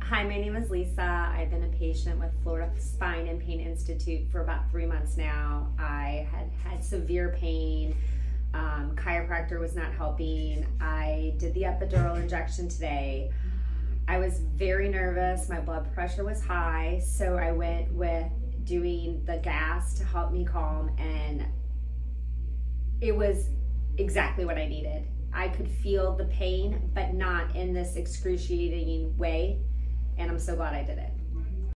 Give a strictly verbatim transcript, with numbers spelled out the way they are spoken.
Hi, my name is Lisa. I've been a patient with Florida Spine and Pain Institute for about three months now. I had had severe pain. Um, chiropractor was not helping. I did the epidural injection today. I was very nervous. My blood pressure was high, so I went with doing the gas to help me calm, and it was exactly what I needed. I could feel the pain, but not in this excruciating way, and I'm so glad I did it.